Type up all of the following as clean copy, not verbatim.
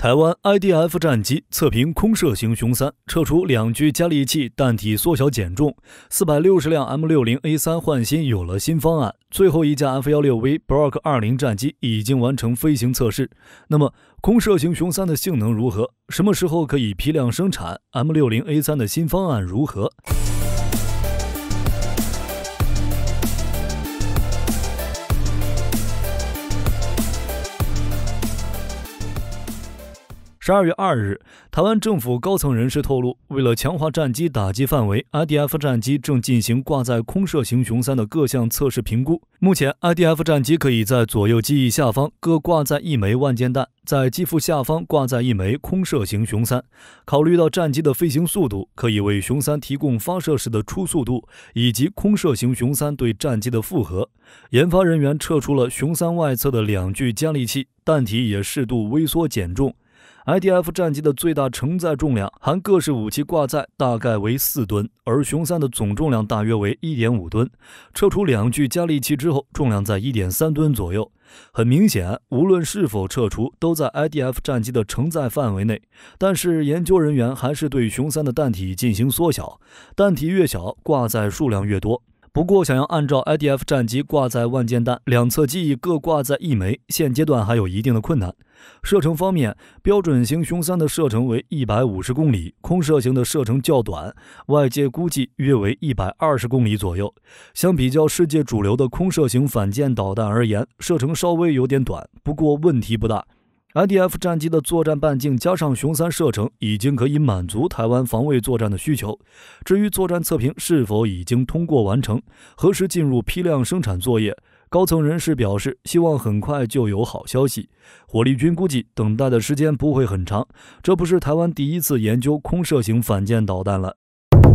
台湾 IDF 战机测评空射型雄3，撤出2具加力器，弹体缩小减重。460辆 M60A3 换新有了新方案。最后一架 F-16V Block 20战机已经完成飞行测试。那么，空射型雄3的性能如何？什么时候可以批量生产 ？M60A3 的新方案如何？12月2日，台湾政府高层人士透露，为了强化战机打击范围 ，IDF 战机正进行挂载空射型雄3的各项测试评估。目前 ，IDF 战机可以在左右机翼下方各挂载1枚万箭弹，在机腹下方挂载1枚空射型雄3。考虑到战机的飞行速度，可以为雄3提供发射时的初速度，以及空射型雄3对战机的负荷。研发人员撤出了雄3外侧的2具加力器，弹体也适度微缩减重。IDF 战机的最大承载重量含各式武器挂载大概为4吨，而雄3的总重量大约为 1.5 吨。撤出2具加力器之后，重量在 1.3 吨左右。很明显，无论是否撤出，都在 IDF 战机的承载范围内。但是研究人员还是对雄3的弹体进行缩小，弹体越小，挂载数量越多。不过，想要按照 IDF 战机挂载万箭弹，两侧机翼各挂载1枚，现阶段还有一定的困难。射程方面，标准型雄3的射程为150公里，空射型的射程较短，外界估计约为120公里左右。相比较世界主流的空射型反舰导弹而言，射程稍微有点短，不过问题不大。IDF 战机的作战半径加上雄3射程，已经可以满足台湾防卫作战的需求。至于作战测评是否已经通过完成，何时进入批量生产作业，高层人士表示，希望很快就有好消息。火力军估计等待的时间不会很长，这不是台湾第一次研究空射型反舰导弹了。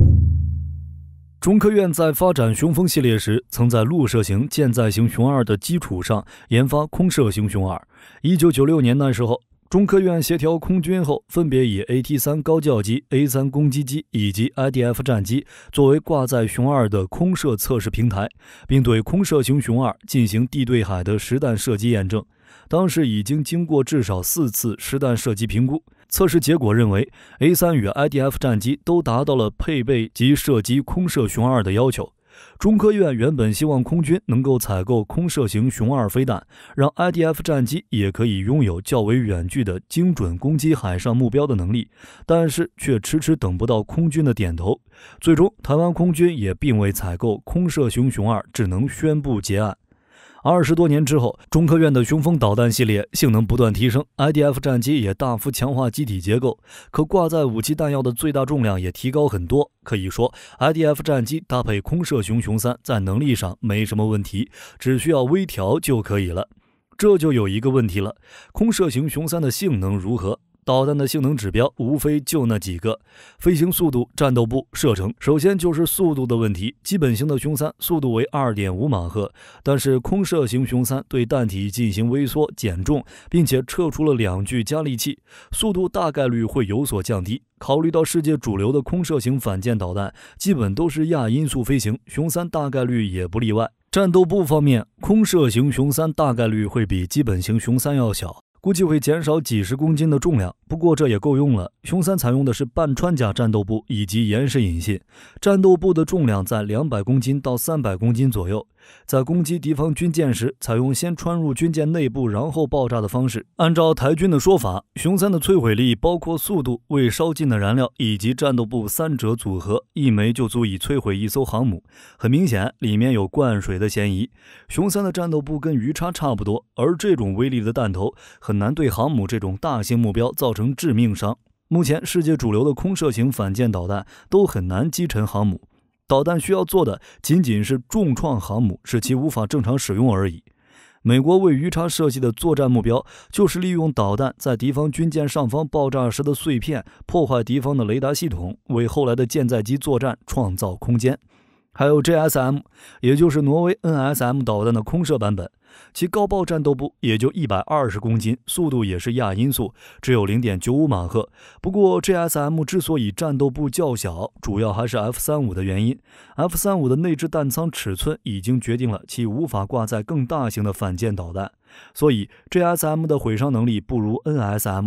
中科院在发展雄风系列时，曾在陆射型舰载型雄2的基础上研发空射型雄2。1996年那时候，中科院协调空军后，分别以 AT3 高教机、A3 攻击机以及 IDF 战机作为挂载雄2的空射测试平台，并对空射型雄2进行地对海的实弹射击验证。当时已经经过至少4次实弹射击评估，测试结果认为 A3 与 IDF 战机都达到了配备及射击空射雄2的要求。中科院原本希望空军能够采购空射型雄2飞弹，让 IDF 战机也可以拥有较为远距的精准攻击海上目标的能力，但是却迟迟等不到空军的点头。最终，台湾空军也并未采购空射型雄2，只能宣布结案。20多年之后，中科院的雄风导弹系列性能不断提升 ，IDF 战机也大幅强化机体结构，可挂载武器弹药的最大重量也提高很多。可以说 ，IDF 战机搭配空射型雄3在能力上没什么问题，只需要微调就可以了。这就有一个问题了，空射型雄3的性能如何？导弹的性能指标无非就那几个：飞行速度、战斗部、射程。首先就是速度的问题，基本型的雄3速度为 2.5 马赫，但是空射型雄3对弹体进行微缩减重，并且撤出了2具加力器，速度大概率会有所降低。考虑到世界主流的空射型反舰导弹基本都是亚音速飞行，雄3大概率也不例外。战斗部方面，空射型雄3大概率会比基本型雄3要小，估计会减少几十公斤的重量，不过这也够用了。雄3采用的是半穿甲战斗部以及岩石引信，战斗部的重量在200公斤到300公斤左右。在攻击敌方军舰时，采用先穿入军舰内部然后爆炸的方式。按照台军的说法，雄3的摧毁力包括速度、未烧尽的燃料以及战斗部3者组合，1枚就足以摧毁一艘航母。很明显，里面有灌水的嫌疑。雄3的战斗部跟鱼叉差不多，而这种威力的弹头很难对航母这种大型目标造成致命伤。目前世界主流的空射型反舰导弹都很难击沉航母。导弹需要做的仅仅是重创航母，使其无法正常使用而已。美国为鱼叉设计的作战目标，就是利用导弹在敌方军舰上方爆炸时的碎片，破坏敌方的雷达系统，为后来的舰载机作战创造空间。还有 JSM， 也就是挪威 NSM 导弹的空射版本，其高爆战斗部也就120公斤，速度也是亚音速，只有 0.95 马赫。不过 JSM 之所以战斗部较小，主要还是 F-35 的原因。F-35 的内置弹仓尺寸已经决定了其无法挂载更大型的反舰导弹，所以 JSM 的毁伤能力不如 NSM。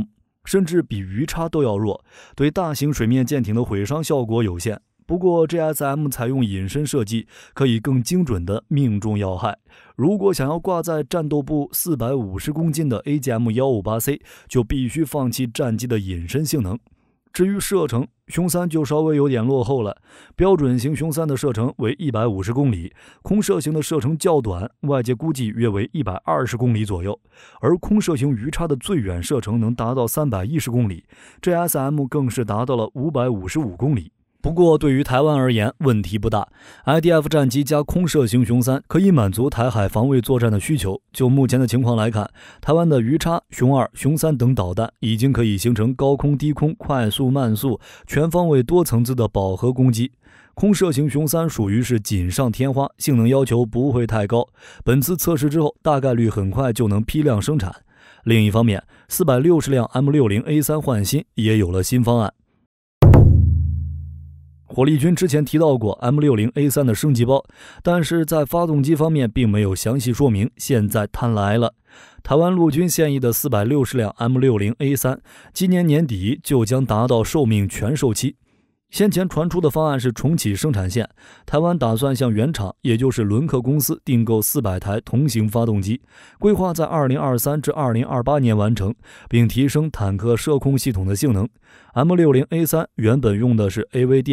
甚至比鱼叉都要弱，对大型水面舰艇的毁伤效果有限。不过 GSM 采用隐身设计，可以更精准地命中要害。如果想要挂在战斗部450公斤的 AGM-158C， 就必须放弃战机的隐身性能。至于射程，熊3就稍微有点落后了。标准型熊3的射程为150公里，空射型的射程较短，外界估计约为120公里左右。而空射型鱼叉的最远射程能达到310公里 ，GSM 更是达到了555公里。不过，对于台湾而言，问题不大。IDF 战机加空射型熊3可以满足台海防卫作战的需求。就目前的情况来看，台湾的鱼叉、熊2、熊3等导弹已经可以形成高空、低空、快速、慢速、全方位、多层次的饱和攻击。空射型熊3属于是锦上添花，性能要求不会太高。本次测试之后，大概率很快就能批量生产。另一方面，460辆 M60A3 换新也有了新方案。火力军之前提到过 M60A3 的升级包，但是在发动机方面并没有详细说明，现在摊来了。台湾陆军现役的460辆 M60A3 今年年底就将达到寿命全寿期。先前传出的方案是重启生产线，台湾打算向原厂，也就是伦克公司订购400台同型发动机，规划在2023至2028年完成，并提升坦克射控系统的性能。M60A3 原本用的是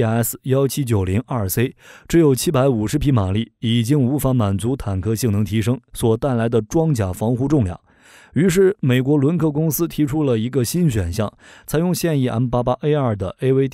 AVDS-1790-2C， 只有750匹马力，已经无法满足坦克性能提升所带来的装甲防护重量。于是，美国伦克公司提出了一个新选项，采用现役 M88A2 的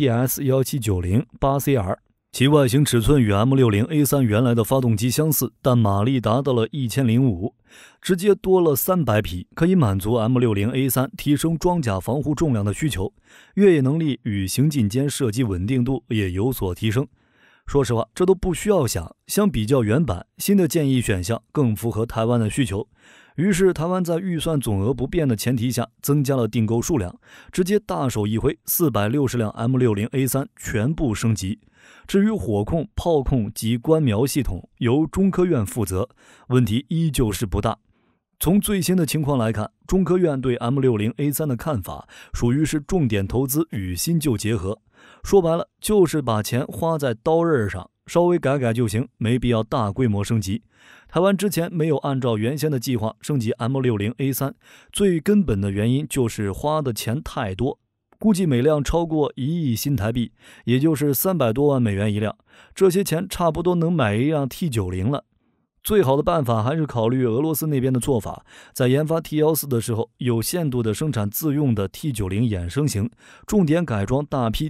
AVDS-1790-8CR， 其外形尺寸与 M60A3 原来的发动机相似，但马力达到了1005，直接多了300匹，可以满足 M60A3 提升装甲防护重量的需求，越野能力与行进间射击稳定度也有所提升。说实话，这都不需要想，相比较原版，新的建议选项更符合台湾的需求。于是台湾在预算总额不变的前提下，增加了订购数量，直接大手一挥，460辆 M60A3 全部升级。至于火控、炮控及观瞄系统由中科院负责，问题依旧是不大。从最新的情况来看，中科院对 M60A3 的看法属于是重点投资与新旧结合，说白了就是把钱花在刀刃上，稍微改改就行，没必要大规模升级。台湾之前没有按照原先的计划升级 M60A3， 最根本的原因就是花的钱太多，估计每辆超过1亿新台币，也就是300多万美元一辆，这些钱差不多能买一辆 T90 了。最好的办法还是考虑俄罗斯那边的做法，在研发 T14的时候，有限度的生产自用的 T90 衍生型，重点改装大批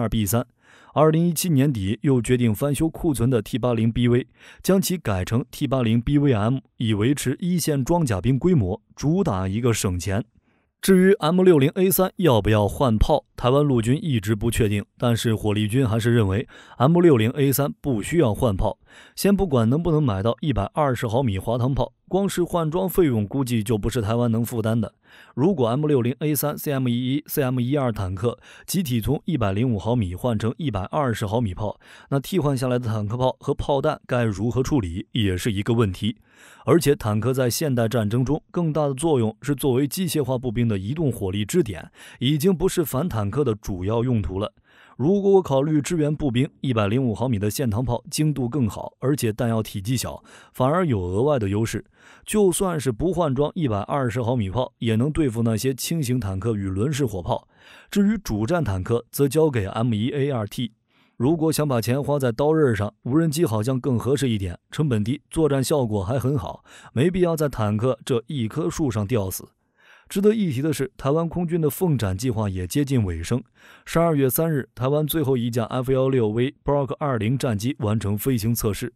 T72B3。2017年底又决定翻修库存的 T80BV， 将其改成 T80BVM， 以维持一线装甲兵规模，主打一个省钱。至于 M60A3 要不要换炮，台湾陆军一直不确定，但是火力军还是认为 M60A3 不需要换炮。先不管能不能买到120毫米滑膛炮，光是换装费用估计就不是台湾能负担的。如果 M60A3 CM11、CM12 坦克集体从105毫米换成120毫米炮，那替换下来的坦克炮和炮弹该如何处理也是一个问题。而且坦克在现代战争中更大的作用是作为机械化步兵的移动火力支点，已经不是反坦克的主要用途了。如果我考虑支援步兵，105毫米的线膛炮精度更好，而且弹药体积小，反而有额外的优势。就算是不换装120毫米炮，也能对付那些轻型坦克与轮式火炮。至于主战坦克，则交给 M1A2T。如果想把钱花在刀刃上，无人机好像更合适一点，成本低，作战效果还很好，没必要在坦克这一棵树上吊死。值得一提的是，台湾空军的凤展计划也接近尾声。12月3日，台湾最后一架 F-16V Block 20战机完成飞行测试。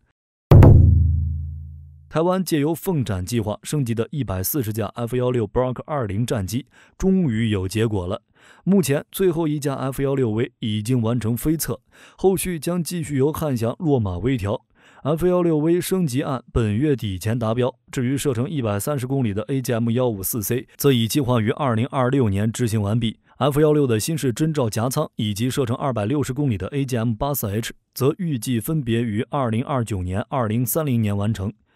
台湾借由凤展计划升级的140架 F-16 Block 20战机终于有结果了。目前最后一架 F-16V 已经完成飞测，后续将继续由汉翔落马微调。F-16V 升级案本月底前达标，至于射程130公里的 AGM-154C 则已计划于2026年执行完毕。F-16的新式侦照夹舱以及射程260公里的 AGM-84H 则预计分别于2029年、2030年完成。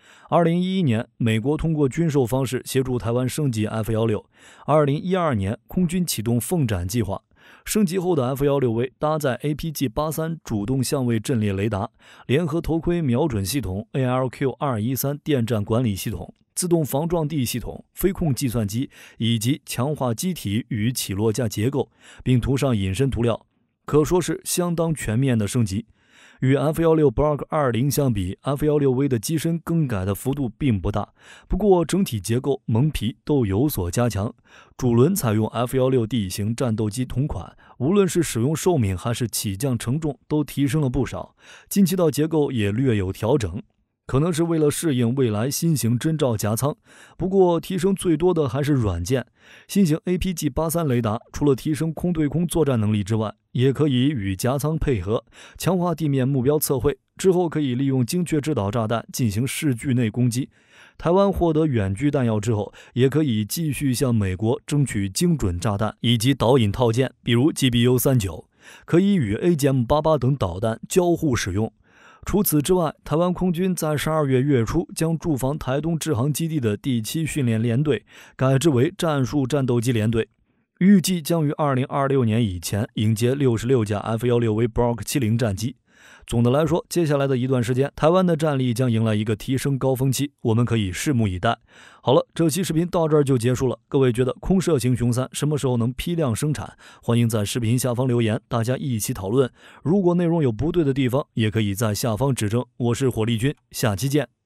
2011年，美国通过军售方式协助台湾升级 F-16。2012年，空军启动凤展计划。升级后的 F-16V 搭载 APG-83 主动相位阵列雷达、联合头盔瞄准系统、ALQ-213 电站管理系统、自动防撞地系统、飞控计算机以及强化机体与起落架结构，并涂上隐身涂料，可说是相当全面的升级。与 F-16 Block 20相比， F-16V 的机身更改的幅度并不大，不过整体结构、蒙皮都有所加强。主轮采用 F-16D 型战斗机同款，无论是使用寿命还是起降承重都提升了不少，进气道结构也略有调整，可能是为了适应未来新型侦照夹舱。不过提升最多的还是软件。新型 APG-83 雷达除了提升空对空作战能力之外，也可以与夹舱配合，强化地面目标测绘，之后可以利用精确制导炸弹进行视距内攻击。台湾获得远距弹药之后，也可以继续向美国争取精准炸弹以及导引套件，比如 GBU-39， 可以与 AGM-88 等导弹交互使用。除此之外，台湾空军在12月月初将驻防台东制航基地的第7训练联队改制为战术战斗机联队，预计将于2026年以前迎接66架 F-16V Block 70战机。总的来说，接下来的一段时间，台湾的战力将迎来一个提升高峰期，我们可以拭目以待。好了，这期视频到这儿就结束了。各位觉得空射型雄3什么时候能批量生产？欢迎在视频下方留言，大家一起讨论。如果内容有不对的地方，也可以在下方指正。我是火力军，下期见。